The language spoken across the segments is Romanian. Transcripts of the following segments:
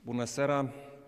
Bună seara!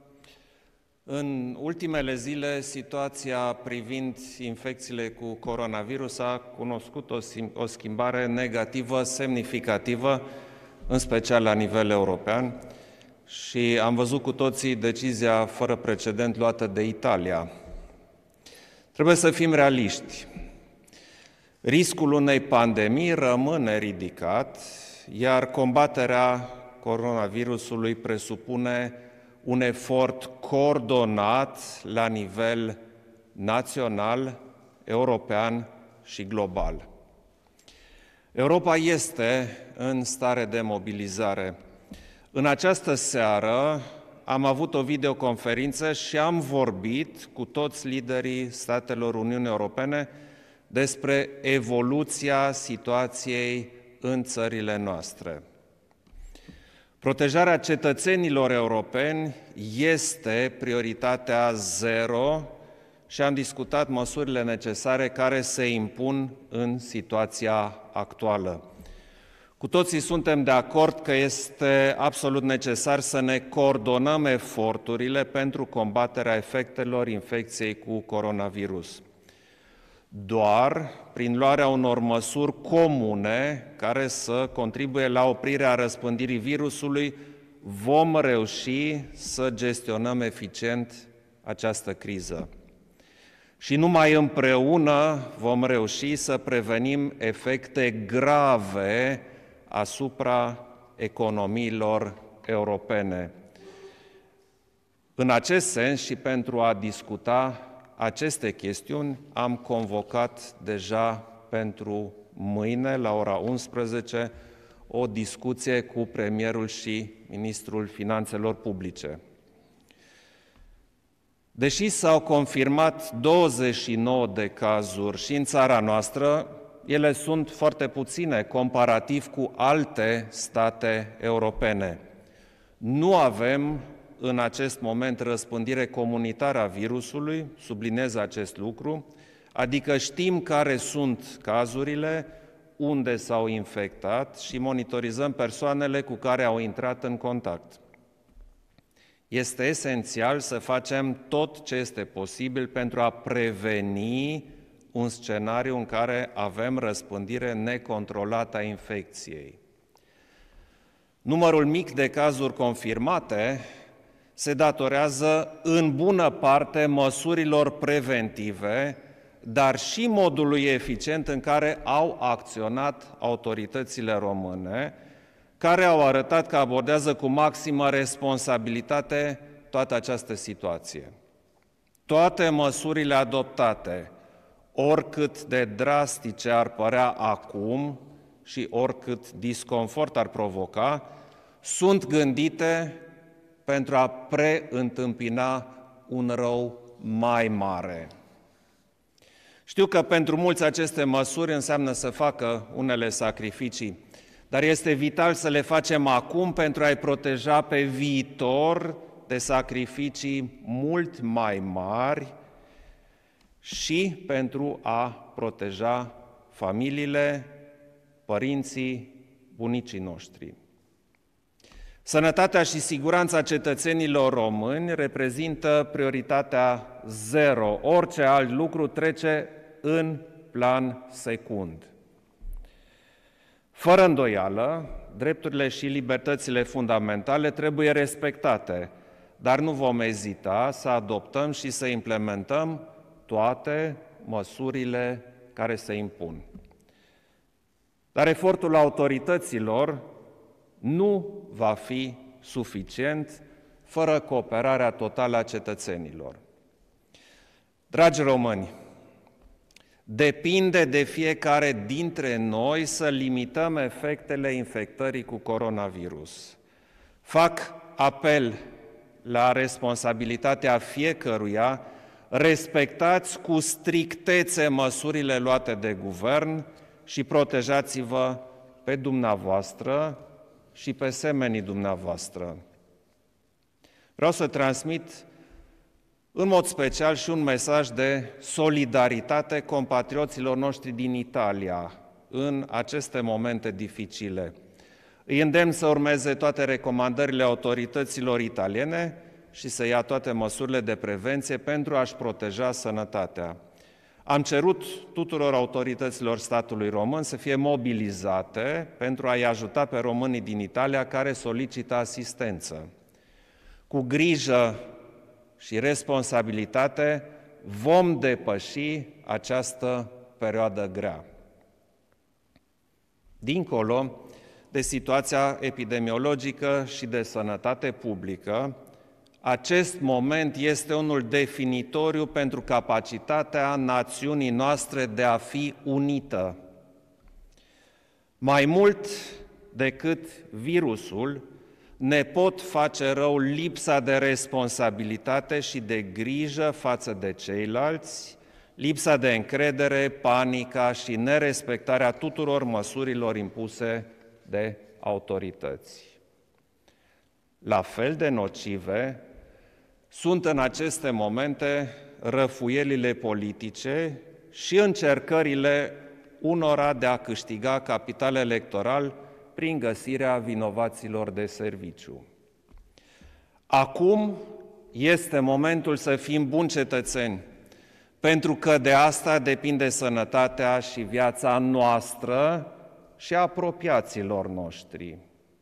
În ultimele zile, situația privind infecțiile cu coronavirus a cunoscut o schimbare negativă semnificativă, în special la nivel european, și am văzut cu toții decizia fără precedent luată de Italia. Trebuie să fim realiști. Riscul unei pandemii rămâne ridicat, iar combaterea coronavirusului presupune un efort coordonat la nivel național, european și global. Europa este în stare de mobilizare. În această seară am avut o videoconferință și am vorbit cu toți liderii statelor Uniunii Europene despre evoluția situației în țările noastre. Protejarea cetățenilor europeni este prioritatea zero și am discutat măsurile necesare care se impun în situația actuală. Cu toții suntem de acord că este absolut necesar să ne coordonăm eforturile pentru combaterea efectelor infecției cu coronavirus. Doar prin luarea unor măsuri comune care să contribuie la oprirea răspândirii virusului vom reuși să gestionăm eficient această criză. Și numai împreună vom reuși să prevenim efecte grave asupra economiilor europene. În acest sens și pentru a discuta aceste chestiuni am convocat deja pentru mâine, la ora 11, o discuție cu premierul și ministrul Finanțelor Publice. Deși s-au confirmat 29 de cazuri și în țara noastră, ele sunt foarte puține comparativ cu alte state europene. Nu avem în acest moment răspândire comunitară a virusului, subliniez acest lucru, adică știm care sunt cazurile, unde s-au infectat și monitorizăm persoanele cu care au intrat în contact. Este esențial să facem tot ce este posibil pentru a preveni un scenariu în care avem răspândire necontrolată a infecției. Numărul mic de cazuri confirmate se datorează în bună parte măsurilor preventive, dar și modului eficient în care au acționat autoritățile române, care au arătat că abordează cu maximă responsabilitate toată această situație. Toate măsurile adoptate, oricât de drastice ar părea acum și oricât disconfort ar provoca, sunt gândite pentru a preîntâmpina un rău mai mare. Știu că pentru mulți aceste măsuri înseamnă să facă unele sacrificii, dar este vital să le facem acum pentru a-i proteja pe viitor de sacrificii mult mai mari și pentru a proteja familiile, părinții, bunicii noștri. Sănătatea și siguranța cetățenilor români reprezintă prioritatea zero. Orice alt lucru trece în plan secund. Fără îndoială, drepturile și libertățile fundamentale trebuie respectate, dar nu vom ezita să adoptăm și să implementăm toate măsurile care se impun. Dar efortul autorităților nu va fi suficient fără cooperarea totală a cetățenilor. Dragi români, depinde de fiecare dintre noi să limităm efectele infectării cu coronavirus. Fac apel la responsabilitatea fiecăruia, respectați cu strictețe măsurile luate de guvern și protejați-vă pe dumneavoastră și pe semenii dumneavoastră. Vreau să transmit în mod special și un mesaj de solidaritate compatrioților noștri din Italia în aceste momente dificile. Îi îndemn să urmeze toate recomandările autorităților italiene și să ia toate măsurile de prevenție pentru a-și proteja sănătatea. Am cerut tuturor autorităților statului român să fie mobilizate pentru a-i ajuta pe românii din Italia care solicită asistență. Cu grijă și responsabilitate vom depăși această perioadă grea. Dincolo de situația epidemiologică și de sănătate publică, acest moment este unul definitoriu pentru capacitatea națiunii noastre de a fi unită. Mai mult decât virusul, ne pot face rău lipsa de responsabilitate și de grijă față de ceilalți, lipsa de încredere, panica și nerespectarea tuturor măsurilor impuse de autorități. La fel de nocive sunt în aceste momente răfuielile politice și încercările unora de a câștiga capital electoral prin găsirea vinovaților de serviciu. Acum este momentul să fim buni cetățeni, pentru că de asta depinde sănătatea și viața noastră și a apropiaților noștri.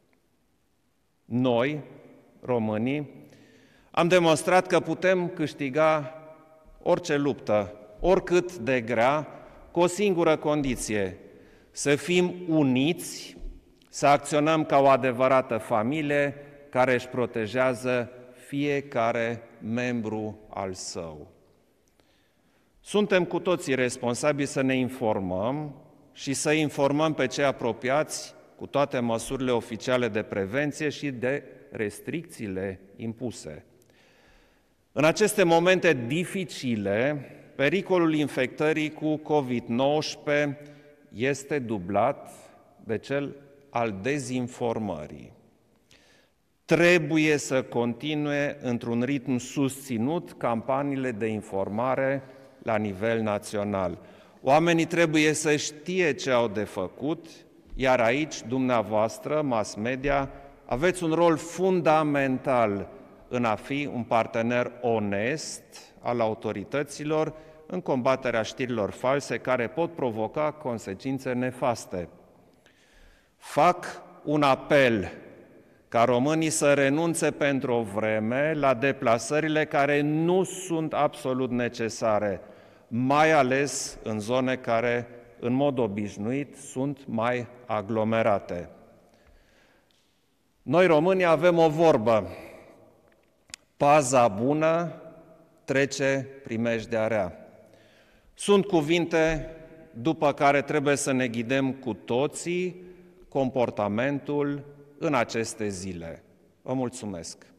Noi, românii, am demonstrat că putem câștiga orice luptă, oricât de grea, cu o singură condiție: să fim uniți, să acționăm ca o adevărată familie care își protejează fiecare membru al său. Suntem cu toții responsabili să ne informăm și să informăm pe cei apropiați cu toate măsurile oficiale de prevenție și de restricțiile impuse. În aceste momente dificile, pericolul infectării cu COVID-19 este dublat de cel al dezinformării. Trebuie să continue într-un ritm susținut campaniile de informare la nivel național. Oamenii trebuie să știe ce au de făcut, iar aici, dumneavoastră, mass media, aveți un rol fundamental în a fi un partener onest al autorităților în combaterea știrilor false care pot provoca consecințe nefaste. Fac un apel ca românii să renunțe pentru o vreme la deplasările care nu sunt absolut necesare, mai ales în zone care, în mod obișnuit, sunt mai aglomerate. Noi, românii, avem o vorbă: paza bună trece primejdea rea. Sunt cuvinte după care trebuie să ne ghidăm cu toții comportamentul în aceste zile. Vă mulțumesc!